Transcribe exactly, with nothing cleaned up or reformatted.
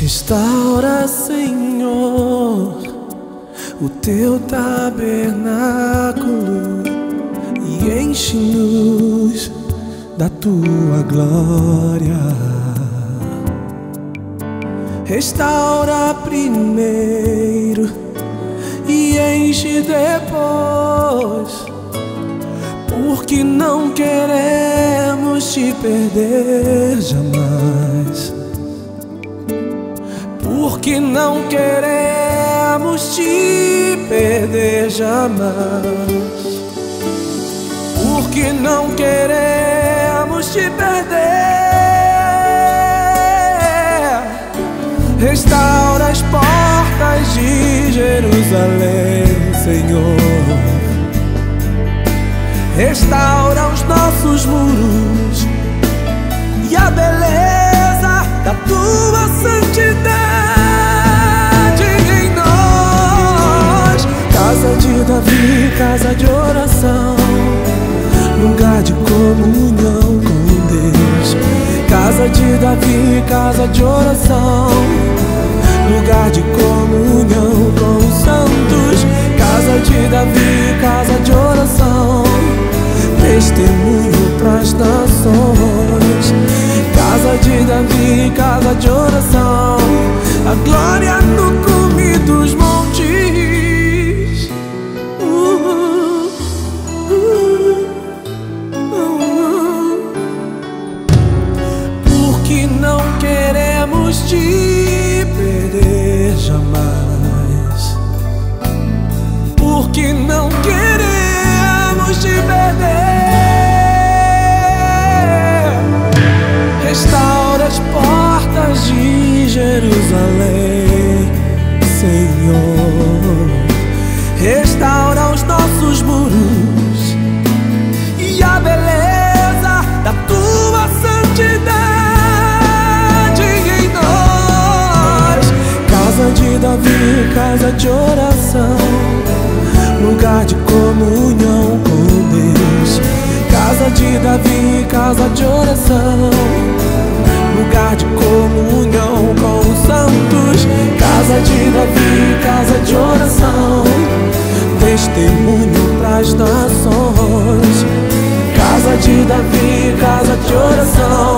Restaura, Senhor, o teu tabernáculo e enche-nos da tua glória. Restaura primeiro e enche depois, porque não queremos te perder jamais. Porque não queremos te perder jamais. Porque não queremos te perder. Restaura as portas de Jerusalém, Senhor. Restaura os nossos muros e a beleza da tua santidade em nós. Casa de Davi, casa de oração, lugar de comunhão com Deus. Casa de Davi, casa de oração, lugar de comunhão com os santos. Casa de Davi, casa de oração, testemunho pras nações. Casa de Davi, casa de oração, a glória no cume dos montes. uh, uh, uh, uh. Porque não queremos te perder jamais. Porque não queremos te perder. Restaura as portas de Jerusalém, Senhor. Restaura os nossos muros e a beleza da tua santidade em nós. Casa de Davi, casa de oração, lugar de comunhão com Deus. Casa de Davi, casa de oração, lugar de comunhão com os santos. Casa de Davi, casa de oração, testemunho pras nações. Casa de Davi, casa de oração,